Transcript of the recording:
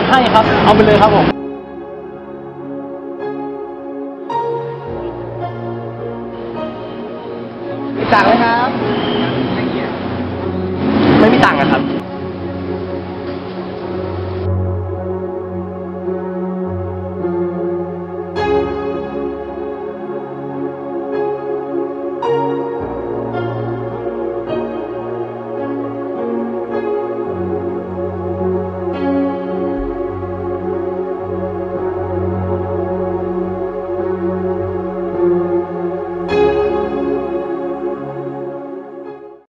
ดให้ครับเอาไปเลยครับผมมีตังค์ไหมครับไม่มีตังค์ครับ